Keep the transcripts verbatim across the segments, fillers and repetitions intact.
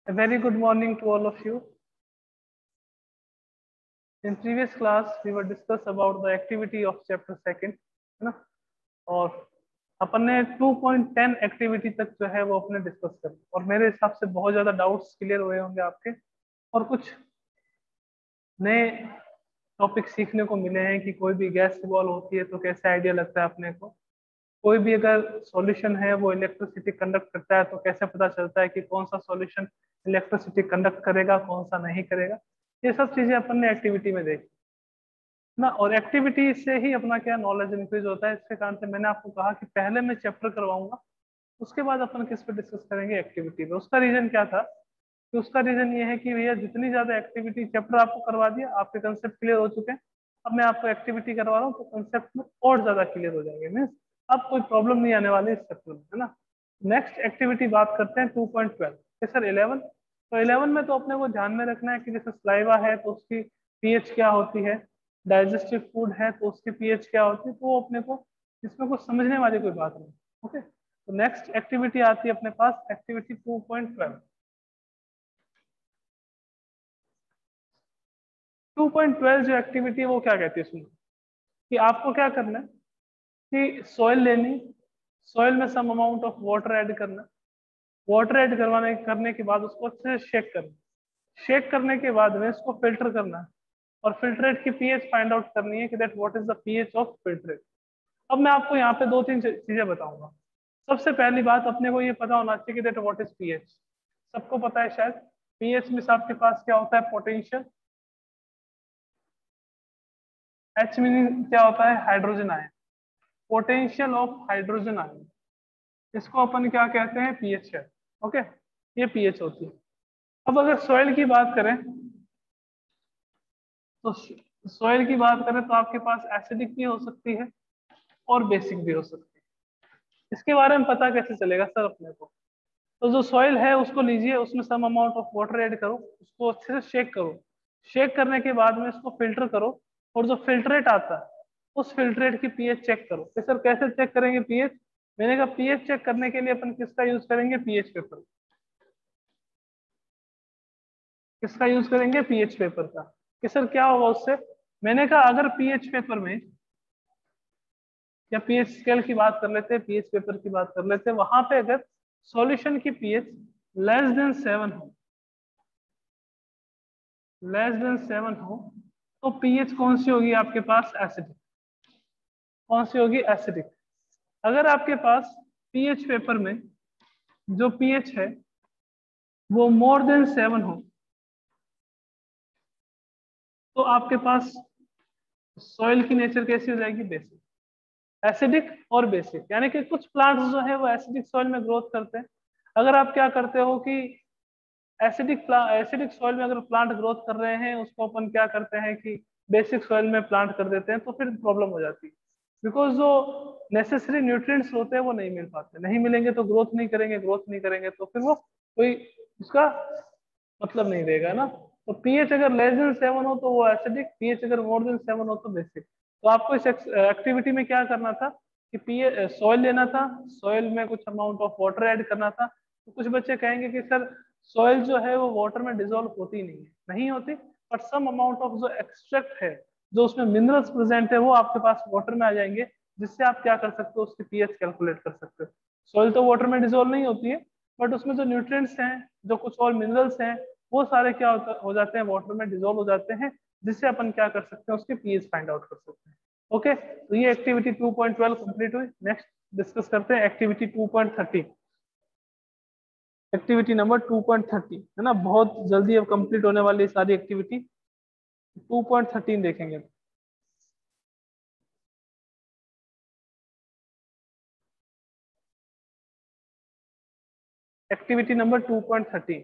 A very good morning to all of you. In previous class, we were discuss about the activity of chapter second, है ना? और अपन ने two point ten activity तक जो है वो अपने डिस्कस कर, और मेरे हिसाब से बहुत ज्यादा डाउट्स क्लियर हुए होंगे आपके, और कुछ नए टॉपिक सीखने को मिले हैं कि कोई भी गैस बॉल होती है तो कैसे आइडिया लगता है अपने को, कोई भी अगर सॉल्यूशन है वो इलेक्ट्रिसिटी कंडक्ट करता है तो कैसे पता चलता है कि कौन सा सॉल्यूशन इलेक्ट्रिसिटी कंडक्ट करेगा, कौन सा नहीं करेगा। ये सब चीजें अपन ने एक्टिविटी में देखी ना, और एक्टिविटी से ही अपना क्या नॉलेज इंक्रीज होता है। इसके कारण से मैंने आपको कहा कि पहले मैं चैप्टर करवाऊंगा, उसके बाद अपन किस पे डिस्कस करेंगे, एक्टिविटी पे। उसका रीजन क्या था कि उसका रीजन ये है कि भैया जितनी ज्यादा एक्टिविटी, चैप्टर आपको करवा दिया, आपके कंसेप्ट क्लियर हो चुके हैं, अब मैं आपको एक्टिविटी करवा रहा हूँ तो कंसेप्ट में और ज्यादा क्लियर हो जाएंगे। मीन्स अब कोई प्रॉब्लम नहीं आने वाली इस चैप्टर में, है ना। नेक्स्ट एक्टिविटी बात करते हैं two point twelve. Sir eleven, तो इलेवन में तो अपने को ध्यान में रखना है कि जैसे स्लाइवा है तो उसकी पीएच क्या होती है, डाइजेस्टिव फूड है तो उसकी पीएच क्या होती है, तो वो अपने को इसमें कुछ समझने वाली कोई बात नहीं। ओके, तो नेक्स्ट एक्टिविटी आती है अपने पास, activity two point twelve. Two point twelve जो एक्टिविटी है वो क्या कहती है, सुनो कि आपको क्या करना है कि सॉइल लेनी, सॉइल में some amount of water add करना, वाटर ऐड करवाने करने के बाद उसको अच्छे से शेक करना, शेक करने के बाद में इसको फिल्टर करना है, और फिल्ट्रेट की पीएच फाइंड आउट करनी है कि that what is the pH of filtrate. अब मैं आपको यहाँ पे दो तीन चीजें बताऊंगा। सबसे पहली बात अपने को ये पता होना चाहिए कि दैट व्हाट इज पीएच। सबको पता है शायद, पीएच में आपके पास क्या होता है, पोटेंशियल, एच मीनिंग क्या होता है, hydrogen ion, potential of hydrogen ion, इसको अपन क्या कहते हैं, पीएच है। ओके, ये पीएच होती है। अब अगर सॉइल की बात करें तो सॉइल की बात करें तो आपके पास एसिडिक भी हो सकती है और बेसिक भी हो सकती है। इसके बारे में पता कैसे चलेगा सर अपने को, तो जो सॉइल है उसको लीजिए, उसमें some amount of water add करो, उसको अच्छे से शेक करो, शेक करने के बाद में इसको फिल्टर करो, और जो फिल्ट्रेट आता है उस फिल्ट्रेट की पीएच चेक करो। तो सर कैसे चेक करेंगे पीएच, मैंने कहा पीएच चेक करने के लिए अपन किसका यूज करेंगे, पीएच पेपर। किसका यूज करेंगे, पीएच पेपर का। कि सर क्या होगा उससे, मैंने कहा अगर पीएच पेपर में, या पीएच स्केल की बात कर लेते हैं, पीएच पेपर की बात कर लेते हैं, वहां पे अगर सॉल्यूशन की पीएच लेस देन सेवन हो, लेस देन सेवन हो तो पीएच कौन सी होगी आपके पास, एसिडिक। कौन सी होगी, एसिडिक। अगर आपके पास पीएच पेपर में जो पीएच है वो मोर देन सेवन हो तो आपके पास सॉइल की नेचर कैसी हो जाएगी, बेसिक। एसिडिक और बेसिक, यानी कि कुछ प्लांट्स जो है वो एसिडिक सॉइल में ग्रोथ करते हैं। अगर आप क्या करते हो कि एसिडिक एसिडिक सॉइल में अगर प्लांट ग्रोथ कर रहे हैं, उसको अपन क्या करते हैं कि बेसिक सॉइल में प्लांट कर देते हैं, तो फिर प्रॉब्लम हो जाती है। बिकॉज जो नेसेसरी न्यूट्रिएंट्स होते हैं वो नहीं मिल पाते, नहीं मिलेंगे तो ग्रोथ नहीं करेंगे, ग्रोथ नहीं करेंगे तो फिर वो कोई उसका मतलब नहीं रहेगा ना। तो पीएच अगर लेस देन सेवन हो तो वो एसिडिक, पीएच अगर मोर देन सेवन हो तो बेसिक। तो आपको इस एक्टिविटी में क्या करना था कि पीएच सॉइल लेना था, सॉइल में कुछ अमाउंट ऑफ वाटर ऐड करना था। तो कुछ बच्चे कहेंगे कि सर सॉइल जो है वो वाटर में डिसॉल्व होती नहीं है, नहीं होती, बट सम अमाउंट ऑफ जो एक्सट्रैक्ट है, जो उसमें मिनरल्स प्रेजेंट है, वो आपके पास वाटर में आ जाएंगे, जिससे आप क्या कर सकते हो, उसकी पीएच कैलकुलेट कर सकते हो। सॉइल तो वाटर में डिसॉल्व नहीं होती है, बट उसमें जो न्यूट्रिएंट्स हैं, जो कुछ और मिनरल्स हैं, वो सारे क्या होता, हो जाते हैं, वाटर में डिसॉल्व हो जाते हैं, जिससे अपन क्या कर सकते हैं, उसके पीएच फाइंड आउट कर सकते हैं। ओके, तो ये activity two point twelve complete हुई। नेक्स्ट डिस्कस करते हैं activity two point thirty. Activity number two point thirty है ना, बहुत जल्दी अब कंप्लीट होने वाली सारी एक्टिविटी। टू पॉइंट थर्टीन देखेंगे। Activity number two point thirty,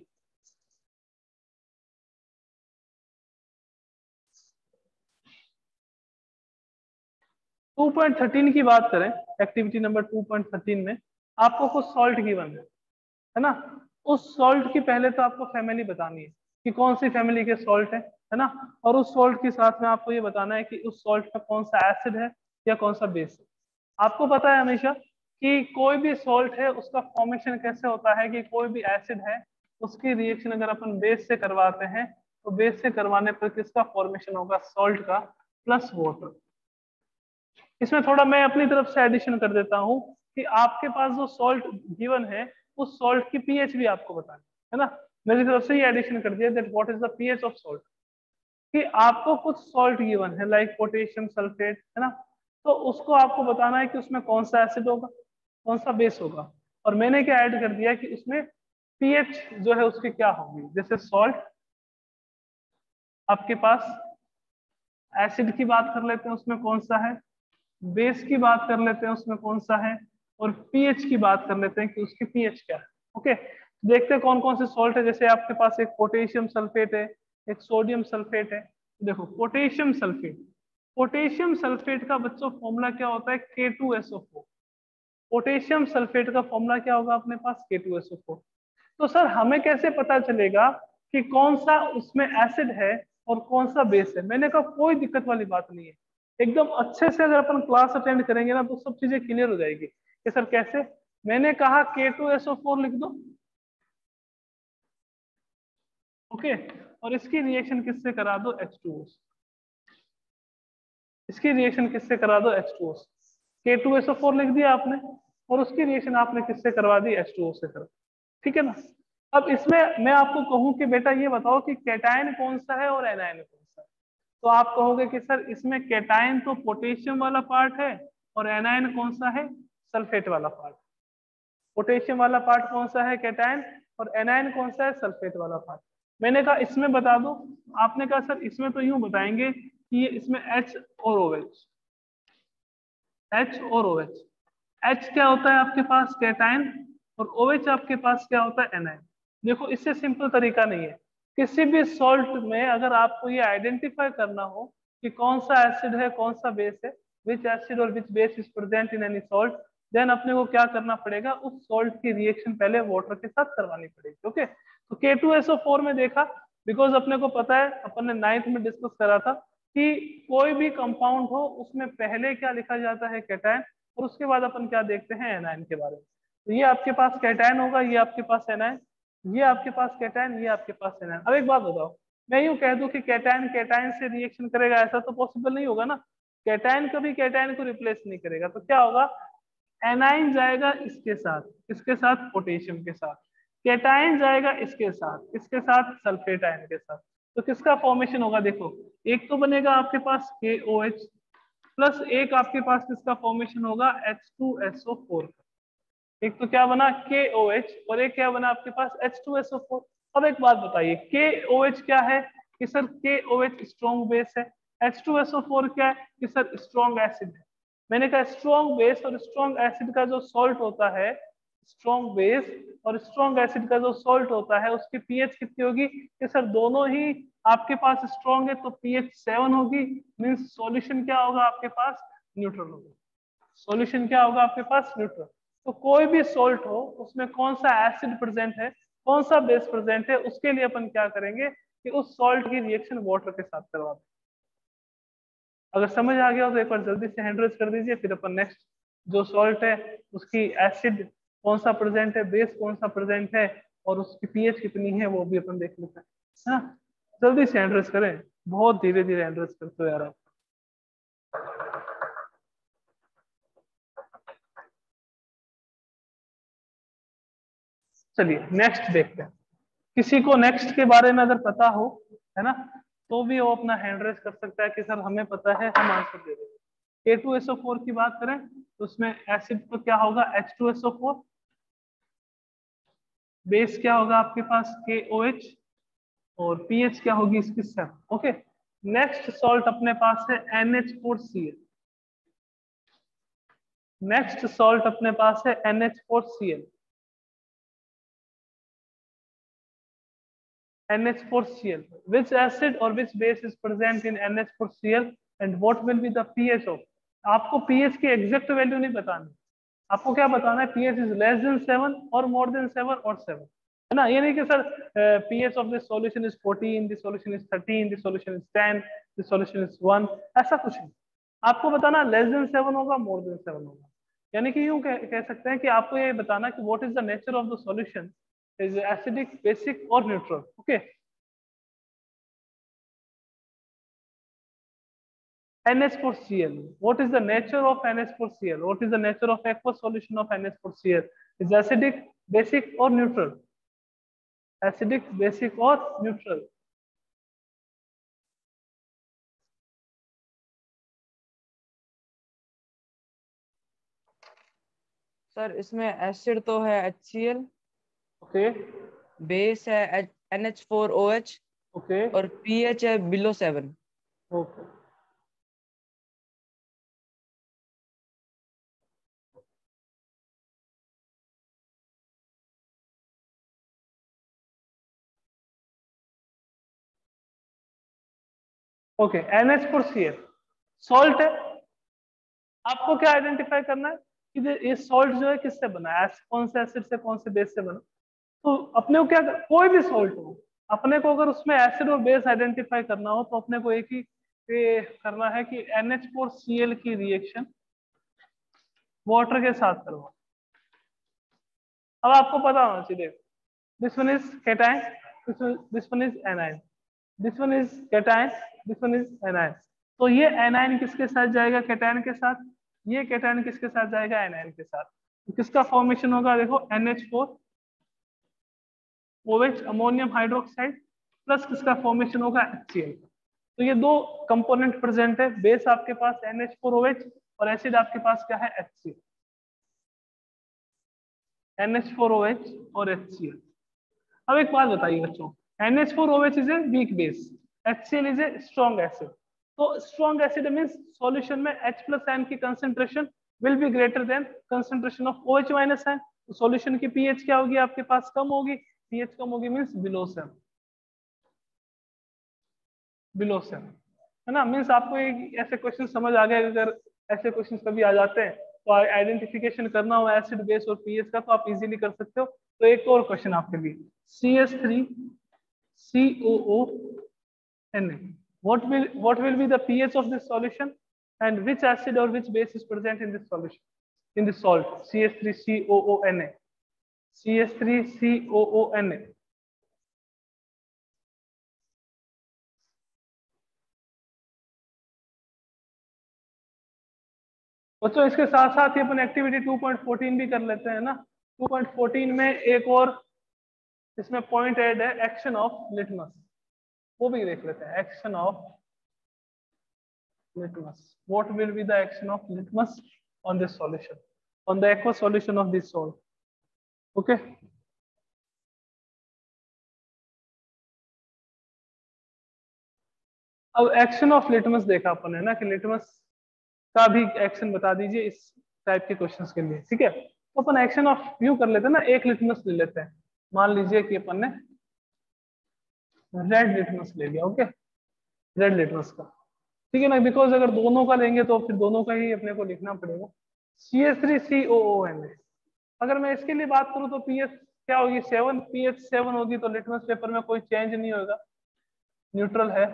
two point thirteen की बात करें, activity number two point thirteen में आपको कुछ सॉल्ट गिवन है है ना। उस सॉल्ट की पहले तो आपको फैमिली बतानी है कि कौन सी फैमिली के सॉल्ट है है ना, और उस सॉल्ट के साथ में आपको ये बताना है कि उस सॉल्ट में कौन सा एसिड है या कौन सा बेस है। आपको पता है हमेशा कि कोई भी सॉल्ट है उसका फॉर्मेशन कैसे होता है, कि कोई भी एसिड है उसकी रिएक्शन अगर अपन बेस से करवाते हैं तो बेस से करवाने पर किसका फॉर्मेशन होगा, सॉल्ट का प्लस वाटर। इसमें थोड़ा मैं अपनी तरफ से एडिशन कर देता हूं कि आपके पास जो सॉल्ट गिवन है उस सॉल्ट की पीएच भी आपको बतानी है ना। मेरी तरफ से ये एडिशन कर दिया that what is the pH of salt, कि आपको कुछ सॉल्ट गिवन है लाइक पोटेशियम सल्फेट है ना, तो उसको आपको बताना है कि उसमें कौन सा एसिड होगा कौन सा बेस होगा। और मैंने क्या ऐड कर दिया कि उसमें पीएच जो है उसकी क्या होगी। जैसे सॉल्ट आपके पास, एसिड की बात कर लेते हैं उसमें कौन सा है, बेस की बात कर लेते हैं उसमें कौन सा है, और पीएच की बात कर लेते हैं कि उसकी पीएच क्या है। ओके, देखते हैं कौन कौन से सॉल्ट है। जैसे आपके पास एक पोटेशियम सल्फेट है, एक सोडियम सल्फेट है। देखो पोटेशियम सल्फेट, पोटेशियम सल्फेट का बच्चों फॉर्मूला क्या होता है, K two S O four. Potassium sulphate का फॉर्मूला क्या होगा अपने पास, K two S O four. तो सर हमें कैसे पता चलेगा कि कौन सा उसमें एसिड है और कौन सा बेस है। मैंने कहा कोई दिक्कत वाली बात नहीं है, एकदम अच्छे से अगर अपन क्लास अटेंड करेंगे ना तो सब चीजें क्लियर हो जाएगी कि सर कैसे। मैंने कहा के टू एस ओ फोर लिख दो, ओके, और इसकी रिएक्शन किससे करा दो, एच टू ओ। इसकी रिएक्शन किससे करा दो, एच टू ओ। के टू एस ओ फोर लिख दिया आपने और उसकी रिएक्शन आपने किससे करवा दी, एच टू ओ से करा। ठीक है ना। अब इसमें मैं आपको कहूं कि बेटा ये बताओ कि कैटायन कौन सा है और एनायन कौन सा है, तो आप कहोगे कि सर इसमें कैटायन तो पोटेशियम वाला पार्ट है और एनायन कौन सा है, सल्फेट वाला पार्ट। पोटेशियम वाला पार्ट कौन सा है, कैटायन, और एनायन कौन सा है, सल्फेट वाला पार्ट। मैंने कहा इसमें बता दो, आपने कहा सर इसमें तो यूं बताएंगे कि ये इसमें H और OH, H और OH। H क्या होता है आपके पास, कैटायन, और OH आपके पास क्या होता है, एनायन। देखो इससे सिंपल तरीका नहीं है, किसी भी सॉल्ट में अगर आपको ये आइडेंटिफाई करना हो कि कौन सा एसिड है कौन सा बेस है, विच एसिड और which base is present in any salt, then अपने को क्या करना पड़ेगा, उस सॉल्ट की रिएक्शन पहले वाटर के साथ करवानी पड़ेगी। ओके, तो के टू एस ओ फोर में देखा, बिकॉज अपने को पता है, अपन ने नाइन्थ में डिस्कस करा था कि कोई भी कंपाउंड हो उसमें पहले क्या लिखा जाता है, कैटायन, और उसके बाद अपन क्या देखते हैं, एनायन के बारे में। तो ये आपके पास कैटायन होगा, ये आपके पास एनायन, ये आपके पास कैटायन, ये आपके पास एनायन। अब एक बात बताओ, मैं यूं कह दूं कि कैटायन कैटायन से रिएक्शन करेगा, ऐसा तो पॉसिबल नहीं होगा ना। कैटायन कभी कैटायन को रिप्लेस नहीं करेगा, तो क्या होगा, एनाइन जाएगा इसके साथ, इसके साथ पोटेशियम के साथ, कैटायन जाएगा इसके साथ, इसके साथ सल्फेट आयन के साथ। तो किसका फॉर्मेशन होगा, देखो एक तो बनेगा आपके पास के ओ एच प्लस एक आपके पास किसका फॉर्मेशन होगा, H two S O four. एक तो क्या बना, के ओ एच, और एक क्या बना आपके पास, H two S O four. अब एक बात बताइए, के ओ एच क्या है कि sir K O H strong base है, H two S O four क्या है कि सर स्ट्रॉन्ग एसिड है। मैंने कहा स्ट्रॉन्ग बेस और स्ट्रॉन्ग एसिड का जो सॉल्ट होता है, स्ट्रॉन्ग बेस और स्ट्रॉन्ग एसिड का जो सॉल्ट होता है उसकी पीएच कितनी होगी कि सर दोनों ही आपके पास स्ट्रॉन्ग है तो पीएच सेवन होगी। मींस सॉल्यूशन क्या होगा आपके पास, न्यूट्रल होगा। सॉल्यूशन क्या होगा आपके पास, न्यूट्रल। तो कोई भी सॉल्ट हो उसमें कौन सा एसिड प्रेजेंट है कौन सा बेस प्रेजेंट है, उसके लिए अपन क्या करेंगे कि उस सॉल्ट की रिएक्शन वाटर के साथ करवा दें। अगर समझ आ गया हो तो एक बार जल्दी से हैंड रेज कर दीजिए, फिर अपन नेक्स्ट जो सॉल्ट है उसकी एसिड कौन सा प्रेजेंट है, बेस कौन सा प्रेजेंट है, और उसकी पीएच कितनी है वो भी अपन देख लेते हैं। हाँ जल्दी से हैंड रेज करें, बहुत धीरे धीरे हैंड रेज करते हो यार आप। चलिए नेक्स्ट देखते हैं। किसी को नेक्स्ट के बारे में अगर पता हो, है ना, तो भी वो अपना हैंड रेज कर सकता है कि सर हमें पता है, हम आंसर दे देंगे। के टू एस ओ फोर की बात करें तो उसमें एसिड तो क्या होगा, H two S O four, base क्या होगा आपके पास के ओ एच, और पीएच क्या होगी इसकी सेवन। ओके, नेक्स्ट सॉल्ट अपने पास है N H four C L. Next salt अपने पास है N H four C L. N H four C L, which acid or which base is present in N H four C L and what will be the pH of। आपको pH की exact value नहीं बतानी, आपको क्या बताना है, pH is less than seven और more than seven और सेवन, है ना। ये नहीं कि sir pH of this solution is fourteen, this solution is thirteen, this solution is ten, this solution is one, ऐसा कुछ नहीं। आपको बताना लेस देन सेवन होगा, मोर देन सेवन होगा। यानी कि यूं कह, कह सकते हैं कि आपको ये बताना कि what is the nature of the solution is acidic, basic or neutral. Okay. N H four C l. What is the nature of N H four C l? What is the nature of aqueous solution of N H four C l? Is acidic, basic or neutral? Acidic, basic or neutral? Sir इसमें acid तो है HCl, okay, base है N H four O H, okay, और pH है below seven. Okay. Okay, N H four C L salt है। आपको क्या identify करना है कि ये सॉल्ट जो है किससे बना है, कौन से एसिड से, कौन से बेस से बना। तो अपने को क्या, कोई भी सॉल्ट हो, अपने को अगर उसमें एसिड और बेस आइडेंटिफाई करना हो तो अपने को एक ही ये करना है कि N H four C L की रिएक्शन वाटर के साथ करवा। अब आपको पता होना चाहिए, this one is cation, this one is anion, this one is cation, this one is anion. तो ये एनायन किसके साथ जाएगा, कैटायन के साथ। ये कैटायन किसके साथ जाएगा, एनायन के साथ। तो किसका फॉर्मेशन होगा, देखो N H four OH ammonium hydroxide plus किसका फॉर्मेशन होगा, HCl। तो ये दो कंपोनेंट प्रेजेंट है, बेस आपके पास N H four O H और एसिड आपके पास क्या है, HCl। N H four O H और HCl। अब एक बात बताइए बच्चों, N H four O H is a weak base, HCl is a strong acid. तो स्ट्रॉन्ग एसिड मींस सॉल्यूशन में H प्लस आयन की concentration will be greater than concentration of OH minus ion. तो solution की pH क्या होगी, आपके पास कम होगी। पीएच कम होगी means below seven, below seven, है ना। मींस आपको एक ऐसे क्वेश्चन समझ आ गए, अगर ऐसे क्वेश्चन कभी आ जाते हैं तो आइडेंटिफिकेशन करना हो एसिड बेस और पीएच का तो आप इजीली कर सकते हो। तो एक और क्वेश्चन आपके लिए, C H three C O O N A, what will what will be the pH of this solution and which acid or which base is present in this solution, in this salt C H three C O O N A, C H three C O O N A। बच्चों इसके साथ साथ ही अपन activity two point fourteen भी कर लेते हैं ना। टू पॉइंट फोर्टीन में एक और इसमें पॉइंट ऐड है, एक्शन ऑफ लिटमस, वो भी देख लेते हैं। Action of litmus, what will be the action of litmus on this solution, on the aqueous solution of this salt? Okay, अब एक्शन ऑफ लिटमस देखा अपन है ना, कि लिटमस का भी एक्शन बता दीजिए इस टाइप के क्वेश्चंस के लिए। ठीक है, तो अपन एक्शन ऑफ व्यू कर लेते हैं ना, एक लिटमस ले लेते हैं। मान लीजिए कि अपन ने रेड लिटमस ले लिया। ओके, रेड लिटमस का, ठीक है ना, बिकॉज अगर दोनों का लेंगे तो फिर दोनों का ही अपने को लिखना पड़ेगा। C H three C O O N A, अगर मैं इसके लिए बात करूं तो पीएच क्या होगी, सेवन, पीएच सेवन होगी तो लिटमस पेपर में कोई चेंज नहीं होगा, न्यूट्रल है।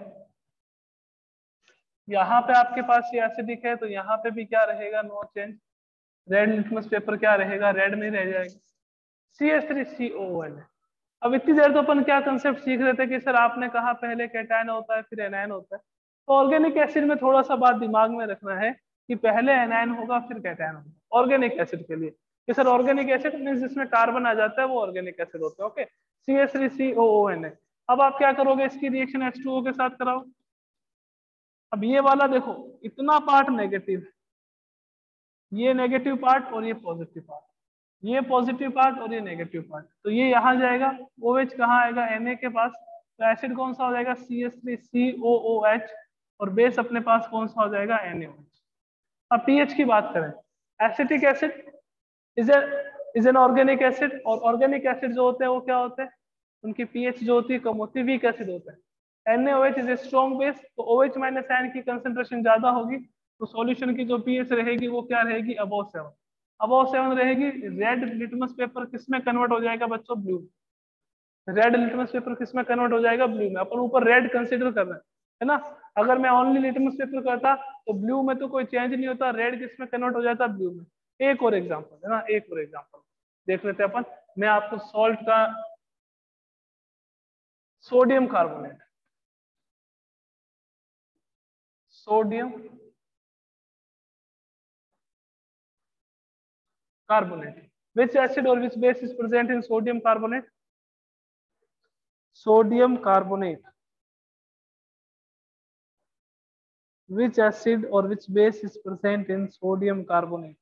यहाँ पे आपके पास ये एसिडिक है तो यहाँ पे भी क्या रहेगा, no change. Red litmus paper क्या रहेगा, रेड में रह जाएगा। C H three C O O N A. अब इतनी देर तो अपन क्या कंसेप्ट सीख रहे थे कि सर आपने कहा पहले कैटायन होता है फिर एनायन होता है। तो ऑर्गेनिक एसिड में थोड़ा सा बात दिमाग में रखना है कि पहले एनायन होगा फिर कैटायन होगा ऑर्गेनिक एसिड के लिए। कि सर ऑर्गेनिक एसिड मींस जिसमें कार्बन आ जाता है वो ऑर्गेनिक एसिड होता है। Okay, C H three C O O N A. अब आप क्या करोगे, इसकी रिएक्शन एच टू ओ के साथ कराओ। अब ये वाला देखो, इतना पार्ट नेगेटिव, ये नेगेटिव पार्ट और ये पॉजिटिव पार्ट, ये पॉजिटिव पार्ट और ये नेगेटिव पार्ट, तो ये यहाँ जाएगा। OH कहाँ आएगा, Na के पास। तो एसिड कौन सा हो जाएगा, C H three C O O H, और बेस अपने पास कौन सा हो जाएगा, NaOH। अब पीएच की बात करें, acetic acid is is an organic acid, और ऑर्गेनिक एसिड जो होते हैं वो क्या होते हैं, उनकी पीएच जो होती है कम होती है, वीक एसिड होता है। NaOH is a strong base, तो OH माइनस आयन की कंसेंट्रेशन ज्यादा होगी, तो सॉल्यूशन की जो पीएच रहेगी वो क्या रहेगी, अबव सेवन, अबव सेवन रहेगी। रेड लिटमस पेपर किस में कन्वर्ट हो जाएगा बच्चों, ब्लू। रेड लिटमस पेपर किस में कन्वर्ट हो जाएगा, ब्लू में। अपन ऊपर रेड कंसीडर कर रहे हैं, है ना। अगर मैं ओनली लिटमस पेपर करता तो ब्लू में तो कोई चेंज नहीं होता, रेड किस में कन्वर्ट हो जाता, ब्लू में। एक और एग्जांपल है ना, एक और एग्जांपल देख लेते हैं अपन। मैं आपको सॉल्ट का sodium carbonate, sodium carbonate, which acid or which base is present in sodium carbonate? Sodium carbonate, which acid or which base is present in sodium carbonate?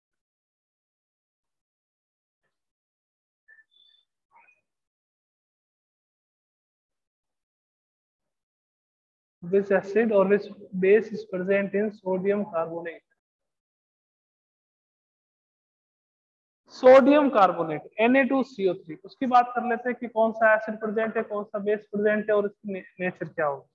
Which acid or which base is present in sodium carbonate? Sodium carbonate N A two C O three, उसकी बात कर लेते हैं कि कौन सा acid present है, कौन सा बेस प्रेजेंट है और इसकी नेचर क्या होगा।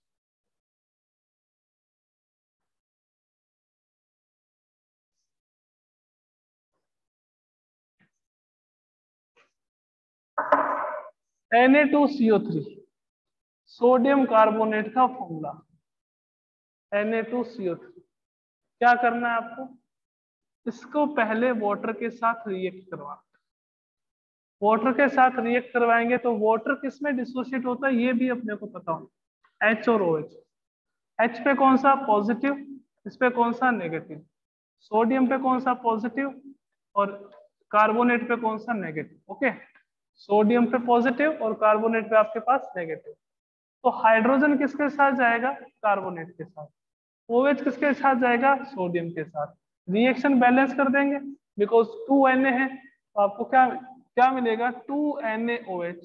N A two C O three sodium carbonate का formula, N A two C O three. क्या करना है आपको, इसको पहले वाटर के साथ रिएक्ट करवाना। वाटर के साथ रिएक्ट करवाएंगे तो वाटर किस में डिसोसिएट होता है ये भी अपने को पता हो, एच और ओ एच। एच पे कौन सा पॉजिटिव, इस पे कौन सा नेगेटिव, सोडियम पे कौन सा पॉजिटिव और कार्बोनेट पे कौन सा नेगेटिव। ओके, सोडियम पे पॉजिटिव और कार्बोनेट पे आपके पास नेगेटिव। तो हाइड्रोजन किसके साथ जाएगा, कार्बोनेट के साथ। ओएच किसके साथ जाएगा, सोडियम के साथ। रिएक्शन बैलेंस कर देंगे बिकॉज टू एन ए है, तो आपको क्या क्या मिलेगा, two N A O H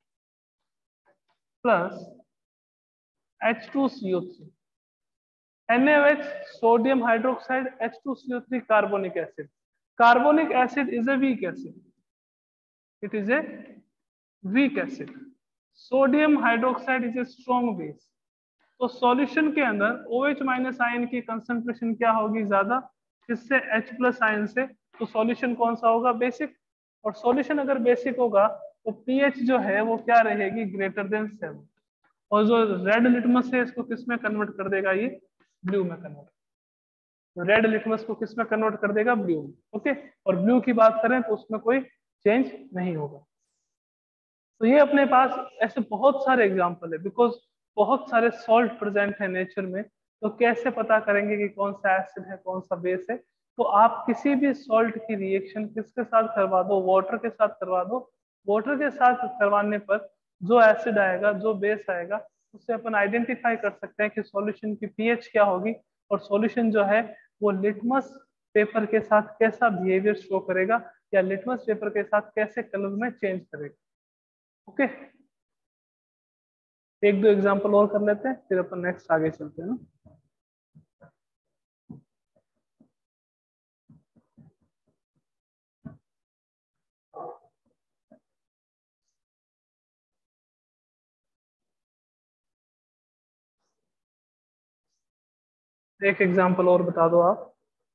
plus H two C O three. N A O H sodium hydroxide, H two C O three carbonic acid. Carbonic acid is a weak acid, it is a weak acid. Sodium hydroxide is a strong base. तो solution के अंदर OH minus ion की concentration क्या होगी, ज्यादा, इससे H plus ion से। तो सॉल्यूशन कौन सा होगा, बेसिक। और सॉल्यूशन अगर बेसिक होगा तो पीएच जो है वो क्या रहेगी, ग्रेटर देन सेवन। और जो रेड लिटमस है इसको किस में कन्वर्ट कर देगा, ये ब्लू में कन्वर्ट। रेड लिटमस को किस में कन्वर्ट कर देगा, ब्लू में। ओके, और ब्लू की बात करें तो उसमें कोई चेंज नहीं होगा। तो ये अपने पास ऐसे बहुत सारे एग्जाम्पल है, बिकॉज बहुत सारे सॉल्ट प्रेजेंट है नेचर में। तो कैसे पता करेंगे कि कौन सा एसिड है कौन सा बेस है। तो आप किसी भी सॉल्ट की रिएक्शन किसके साथ करवा दो, वाटर के साथ करवा दो। वाटर के साथ करवाने पर जो एसिड आएगा, जो बेस आएगा, उससे अपन आइडेंटिफाई कर सकते हैं कि सॉल्यूशन की पीएच क्या होगी और सॉल्यूशन जो है वो लिटमस पेपर के साथ कैसा बिहेवियर शो करेगा या लिटमस पेपर के साथ कैसे कलर में चेंज करेगा। ओके, एक दो एग्जांपल और कर लेते हैं फिर अपन नेक्स्ट आगे चलते हैं ना। एक एग्जांपल और बता दो आप।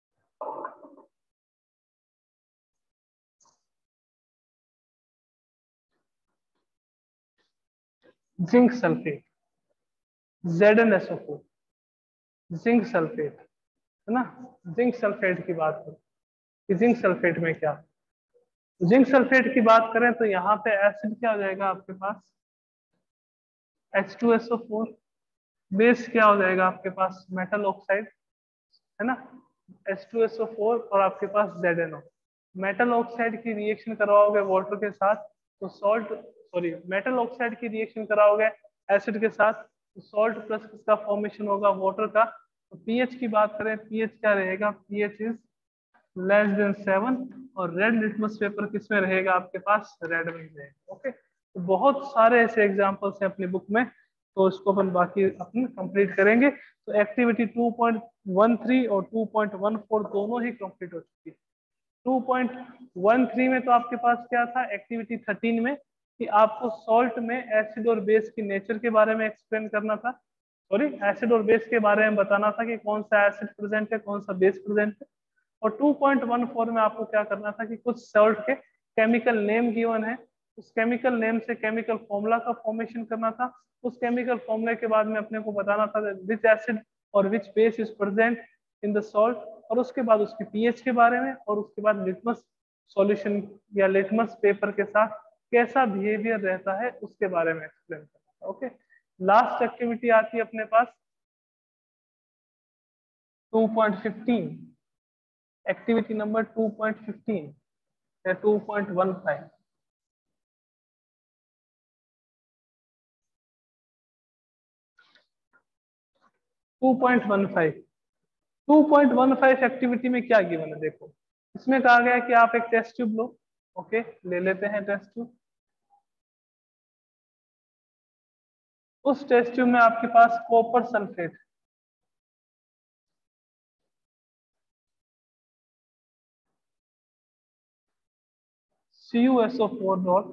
Zinc sulphate, Z N S O four, zinc sulphate है ना। जिंक सल्फेट की बात करें कि जिंक सल्फेट में क्या, जिंक सल्फेट की बात करें तो यहाँ पे एसिड क्या हो जाएगा आपके पास, H two S O four. Base क्या हो जाएगा आपके पास, मेटल ऑक्साइड है ना, H two S O four और आपके पास Z N O. Metal oxide की रिएक्शन करवाओगे वाटर के साथ तो सॉल्ट, सॉरी मेटल ऑक्साइड की रिएक्शन कराओगे एसिड के साथ तो सॉल्ट प्लस किसका फॉर्मेशन होगा, वाटर का। तो पीएच की बात करें, पीएच क्या रहेगा, pH is less than seven. और रेड लिटमस पेपर किस में रहेगा आपके पास, रेड में रहेगा। ओके, तो बहुत सारे ऐसे एग्जांपल्स हैं अपनी बुक में, तो इसको अपन बाकी अपन कंप्लीट करेंगे। तो activity two point one three और टू पॉइंट वन फोर दोनों ही कंप्लीट हो चुकी है। टू पॉइंट वन थ्री में तो आपके पास क्या था, एक्टिविटी थर्टीन में कि आपको सॉल्ट में एसिड और बेस की नेचर के बारे में एक्सप्लेन करना था, सॉरी एसिड और बेस के बारे में बताना था कि कौन सा एसिड प्रेजेंट है कौन सा बेस प्रेजेंट है। और टू पॉइंट वन फोर में आपको क्या करना था कि कुछ सॉल्ट के केमिकल नेम गिवन है, उस केमिकल नेम से केमिकल फॉर्मूला का फॉर्मेशन करना था। उस केमिकल फॉर्मूले के बाद में अपने को बताना था विच एसिड और which base is present in the salt, और उसके बाद उसकी पीएच के बारे में, और उसके बाद लिटमस सॉल्यूशन या लिटमस पेपर के साथ कैसा बिहेवियर रहता है उसके बारे में एक्सप्लेन करना। ओके, लास्ट एक्टिविटी आती है अपने पास two point fifteen, activity number two point fifteen या two point one five. Two point one five two point one five activity में क्या गिवन है, देखो इसमें कहा गया है कि आप एक टेस्ट ट्यूब लो। ओके, ले लेते हैं टेस्ट ट्यूब। उस टेस्ट ट्यूब में आपके पास copper sulphate C U S O four dot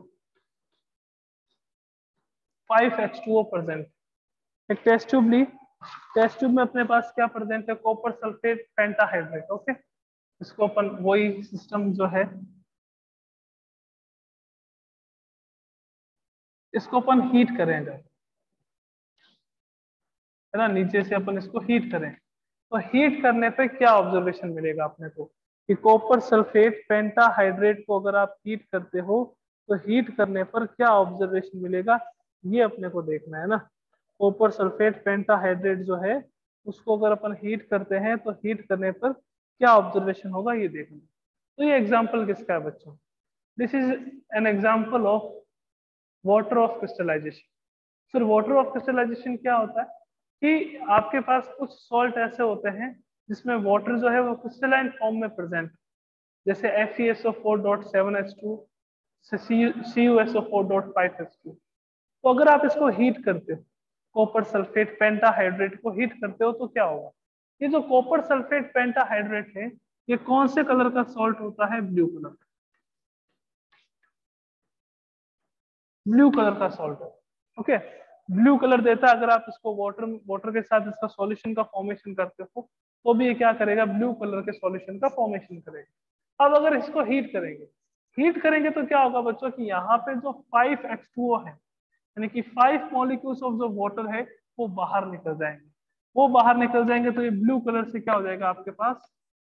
five H two O present. एक टेस्ट ट्यूब ली, टेस्ट ट्यूब में अपने पास क्या प्रेजेंट है, कॉपर सल्फेट पेंटाहाइड्रेट। ओके, इसको अपन वही सिस्टम जो है इसको अपन हीट करेंगे, है ना, नीचे से अपन इसको हीट करें तो हीट करने पे क्या ऑब्जर्वेशन मिलेगा अपने को कि कॉपर सल्फेट पेंटाहाइड्रेट को अगर आप हीट करते हो तो हीट करने पर क्या ऑब्जर्वेशन मिलेगा, ये अपने को देखना है ना। कॉपर सल्फेट पेंटाहाइड्रेट जो है उसको अगर अपन हीट करते हैं तो हीट करने पर क्या ऑब्जर्वेशन होगा ये देखना। तो ये एग्जाम्पल किसका है बच्चों, this is an example of water of crystallisation. Sir water of crystallisation क्या होता है कि आपके पास कुछ सॉल्ट ऐसे होते हैं जिसमें वाटर जो है वो क्रिस्टलाइन फॉर्म में प्रेजेंट, जैसे F E S O four dot seven H two, C U S O four dot five H two. तो अगर आप इसको हीट करते हो, कॉपर सल्फेट पेंटाहाइड्रेट को हीट करते हो तो क्या होगा, ये जो कॉपर सल्फेट पेंटाहाइड्रेट है ये कौन से कलर का सॉल्ट होता है, ब्लू कलर, ब्लू कलर का सॉल्ट है। ओके, ब्लू कलर देता है। अगर आप इसको वाटर वाटर के साथ इसका सॉल्यूशन का फॉर्मेशन करते हो तो भी ये क्या करेगा, ब्लू कलर के सॉल्यूशन का फॉर्मेशन करेगा। अब अगर इसको हीट करेंगे, हीट करेंगे तो क्या होगा बच्चों की यहाँ पे जो फाइव एच टू ओ है यानी कि फाइव मॉलिक्यूल्स ऑफ जो वाटर है वो बाहर निकल जाएंगे। वो बाहर निकल जाएंगे तो ये ब्लू कलर से क्या हो जाएगा आपके पास,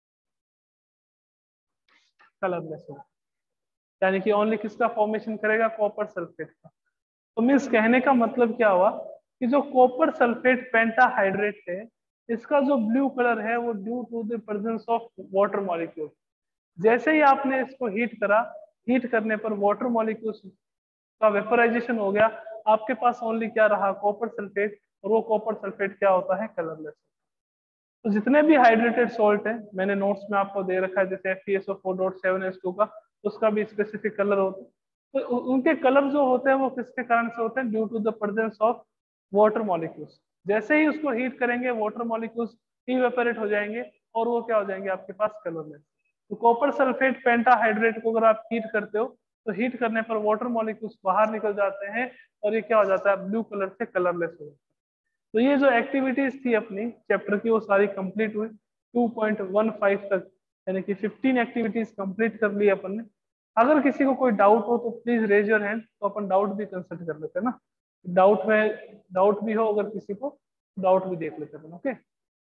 कलरलेस होगा, यानी कि ओनली किसका फॉर्मेशन करेगा, कॉपर सल्फेट का। तो मीन्स कहने का मतलब क्या हुआ कि जो कॉपर सल्फेट पेंटाहाइड्रेट है इसका जो ब्लू कलर है वो due to the presence of water molecule. जैसे ही आपने इसको हीट करा, हीट करने पर वाटर मॉलिक्यूल्स का वेपोराइजेशन हो गया, आपके पास ओनली क्या रहा, कॉपर सल्फेट, और वो कॉपर सल्फेट क्या होता है, कलरलेस। तो जितने भी हाइड्रेटेड सॉल्ट है मैंने नोट्स में आपको दे रखा है, जैसे F E S O four dot seven H two का, उसका भी स्पेसिफिक कलर होता है। तो उनके कलर जो होते हैं वो किसके कारण से होते हैं, due to the presence of water molecules. जैसे ही उसको हीट करेंगे वाटर मॉलिक्यूल्स इवेपोरेट हो जाएंगे और वो क्या हो जाएंगे आपके पास, कलरलेस। तो कॉपर सल्फेट पेंटाहाइड्रेट को अगर आप हीट करते हो तो हीट करने पर वाटर मॉलिक्यूल्स बाहर निकल जाते हैं और ये क्या हो जाता है, ब्लू कलर से कलरलेस हो जाता है। तो ये जो एक्टिविटीज थी अपनी चैप्टर की वो सारी कंप्लीट हुई टू पॉइंट वन फाइव तक, यानी कि फिफ्टीन एक्टिविटीज कंप्लीट कर ली अपन ने। अगर किसी को कोई डाउट हो तो प्लीज रेज योर हैंड, तो अपन डाउट भी कंसल्ट कर लेते हैं ना, डाउट में डाउट भी हो अगर किसी को, डाउट भी देख लेते हैं। ओके,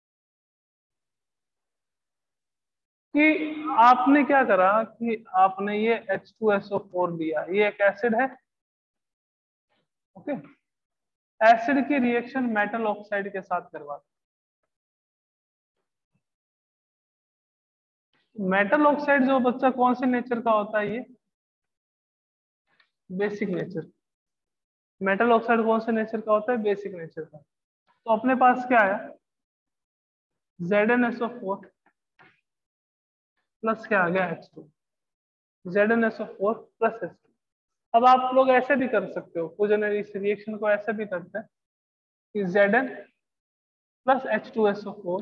कि आपने क्या करा कि आपने ये H two S O four लिया, ये एक एसिड है। ओके, एसिड की रिएक्शन मेटल ऑक्साइड के साथ करवा, मेटल ऑक्साइड जो बच्चा कौन से नेचर का होता है, ये बेसिक नेचर। मेटल ऑक्साइड कौन से नेचर का होता है, बेसिक नेचर का। तो अपने पास क्या है, Z N S O four plus क्या आ गया H two, Z N S O four plus H two. अब आप लोग ऐसे भी कर सकते हो, कुछ जने इस रिएक्शन को ऐसे भी करते हैं कि Z N plus H two S O four,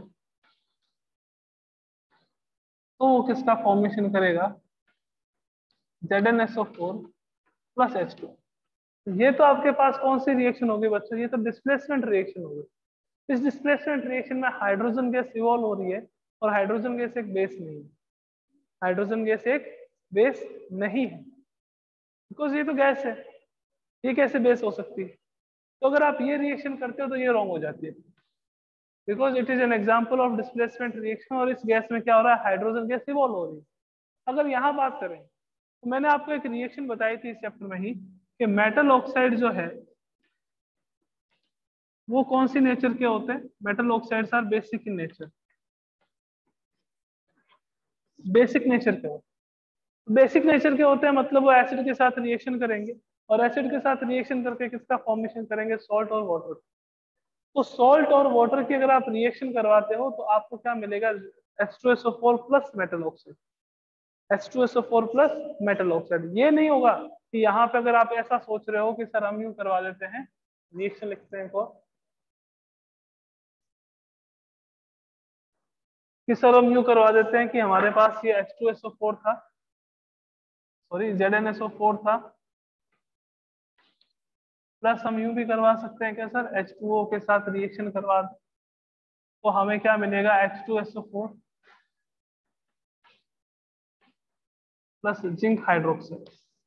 तो वो किसका फॉर्मेशन करेगा, Z N S O four plus H two. ये तो आपके पास कौन सी रिएक्शन होगी बच्चों, ये तो डिस्प्लेसमेंट रिएक्शन होगी। इस डिस्प्लेसमेंट रिएक्शन में हाइड्रोजन गैस इवॉल्व हो रही है और हाइड्रोजन गैस एक बेस नहीं है, हाइड्रोजन गैस एक बेस नहीं है, बिकॉज ये तो गैस है, ये कैसे बेस हो सकती है। तो अगर आप ये रिएक्शन करते हो तो ये रॉन्ग हो जाती है, because it is an example of displacement reaction और इस गैस में क्या हो रहा है, हाइड्रोजन गैस इवॉल्व हो रही है। अगर यहाँ बात करें तो मैंने आपको एक रिएक्शन बताई थी इस चैप्टर में ही कि मेटल ऑक्साइड जो है वो कौन सी नेचर के होते हैं? Metal oxides are basic in nature, basic nature के होते हैं। बेसिक नेचर के होते हैं मतलब वो एसिड के साथ रिएक्शन करेंगे, और एसिड के साथ रिएक्शन करके किसका फॉर्मेशन करेंगे? सॉल्ट और वाटर। तो सॉल्ट और वाटर की अगर आप रिएक्शन करवाते हो तो आपको क्या मिलेगा? H two S O four plus metal oxide, H two S O four plus metal oxide. ये नहीं होगा कि यहाँ पे अगर आप ऐसा सोच रहे हो कि सर हम यूं करवा देते हैं, रिएक्शन लिखते हैं को कि सर हम यूं करवा देते हैं कि हमारे पास ये H two S O four था, sorry Z N S O four था, प्लस हम यूं भी करवा सकते हैं क्या सर? एच टू ओ के साथ रिएक्शन करवा दो तो हमें क्या मिलेगा? H two S O four plus zinc hydroxide.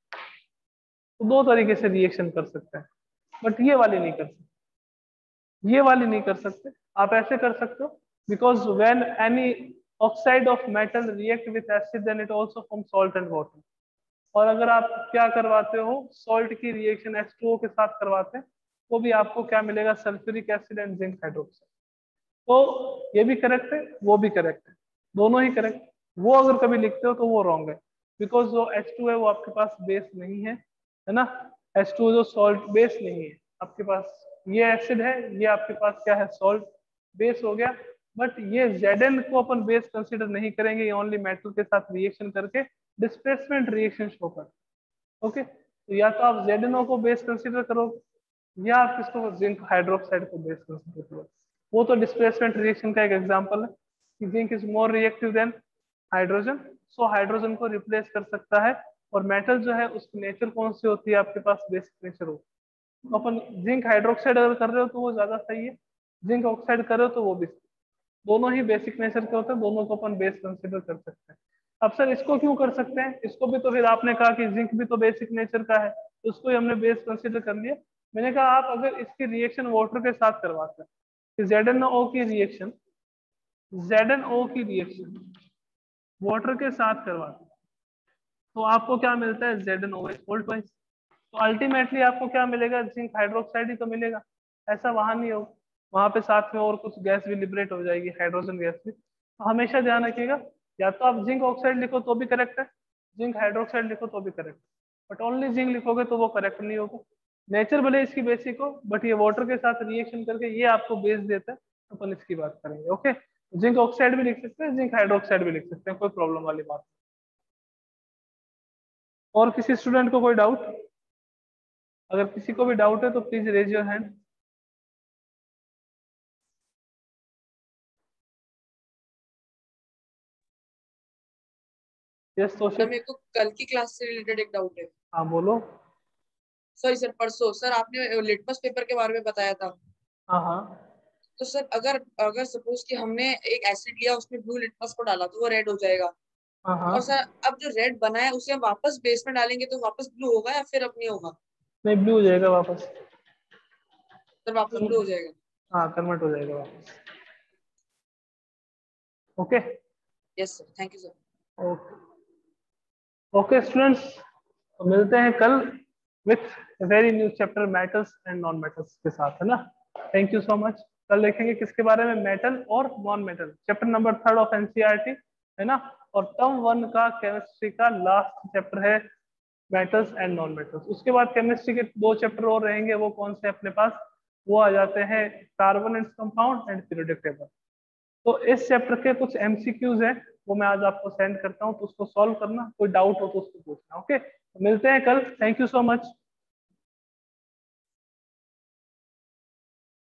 तो दो तरीके से रिएक्शन कर सकते हैं, बट ये वाली नहीं कर सकते, ये वाली नहीं कर सकते। आप ऐसे कर सकते हो, because when any oxide of metal react with acid then it also form salt and water. और अगर आप क्या करवाते हो, सॉल्ट की रिएक्शन एच टू ओ के साथ करवाते हैं, वो भी आपको क्या मिलेगा? Sulphuric acid and zinc hydroxide. तो ये भी करेक्ट है, वो भी करेक्ट है, दोनों ही करेक्ट। वो अगर कभी लिखते हो तो वो रॉन्ग है, बिकॉज जो एच टू है वो आपके पास बेस नहीं है, है ना? एच टू जो सॉल्ट बेस नहीं है आपके पास, ये एसिड है, ये आपके पास क्या है? सॉल्ट बेस हो गया। बट ये Zn को अपन बेस कंसीडर नहीं करेंगे, ये ओनली मेटल के साथ रिएक्शन करके डिस्प्लेसमेंट रिएक्शन शो कर। ओके, तो या तो आप Z N O को बेस कंसीडर करोगे, या आप किसको? जिंक हाइड्रोक्साइड को बेस कंसीडर करोगे। वो तो डिस्प्लेसमेंट रिएक्शन का एक एग्जांपल है कि zinc is more reactive than hydrogen, so hydrogen को रिप्लेस कर सकता है। और मेटल जो है उसकी नेचर कौन सी होती है? आपके पास बेसिक नेचर होती है। तो अपन जिंक हाइड्रोक्साइड अगर कर रहे हो तो वो ज्यादा सही है, जिंक ऑक्साइड कर रहे हो तो वो भी, दोनों ही बेसिक नेचर के होते हैं, दोनों को अपन बेस कंसीडर कर सकते हैं। अब सर इसको क्यों कर सकते हैं? इसको भी तो फिर आपने कहा कि जिंक भी तो बेसिक नेचर का है, तो उसको ही हमने बेस कंसीडर कर लिया। मैंने कहा आप अगर इसकी रिएक्शन वाटर के साथ करवाते हैं कि Z N O की रिएक्शन, Z N O की रिएक्शन वाटर के साथ करवाते हैं तो आपको क्या मिलता है? Z N O H volt wise. तो अल्टीमेटली आपको क्या मिलेगा? जिंक हाइड्रोक्साइड ही तो मिलेगा। ऐसा वहां नहीं होगा, वहां पे साथ में और कुछ गैस भी लिबरेट हो जाएगी, हाइड्रोजन गैस भी। तो हमेशा ध्यान रखिएगा, या तो आप जिंक ऑक्साइड लिखो तो भी करेक्ट है, जिंक हाइड्रोक्साइड लिखो तो भी करेक्ट, बट ओनली जिंक लिखोगे तो वो करेक्ट नहीं होगा। नेचर भले इसकी बेसिक हो, बट ये वाटर के साथ रिएक्शन करके ये आपको बेस देता है, तो अपन इसकी बात करेंगे। ओके, जिंक ऑक्साइड भी लिख सकते हैं, जिंक हाइड्रोक्साइड भी लिख सकते हैं, कोई प्रॉब्लम वाली बात नहीं। और किसी स्टूडेंट को कोई डाउट? अगर किसी को भी डाउट है तो please raise your hand. Yes sir Toshik, मेरे को कल की क्लास से रिलेटेड एक डाउट है। हाँ बोलो। सॉरी सर, परसों सर आपने लिटमस पेपर के बारे में बताया था। हाँ हाँ तो सर अगर अगर सपोज कि हमने एक एसिड लिया, उसमें ब्लू लिटमस को डाला तो वो रेड हो जाएगा। हाँ हाँ। और सर अब जो रेड बना है उसे हम वापस बेस में डालेंगे तो वापस ब्लू होगा या फिर अब नहीं होगा? नहीं, ब्लू हो जाएगा वापस। सर वापस ब्लू हो जाएगा। हाँ, कन्वर्ट हो जाएगा वापस। Okay yes sir, thank you sir. Okay okay students, तो मिलते हैं कल with very new chapter metals and non metals के साथ, है ना? Thank you so much. कल देखेंगे किसके बारे में? मेटल और non metal, chapter number third of NCERT, है ना? और टर्म वन का केमिस्ट्री का लास्ट चैप्टर है मेटल्स एंड नॉन मेटल्स। उसके बाद केमिस्ट्री के दो चैप्टर और रहेंगे, वो कौन से अपने पास? वो आ जाते हैं carbon and compound and periodic table. तो इस चैप्टर के कुछ एमसीक्यूज हैं, वो मैं आज आपको सेंड करता हूँ, तो उसको सॉल्व करना, कोई डाउट हो तो उसको पूछना। ओके, मिलते हैं कल, थैंक यू सो मच।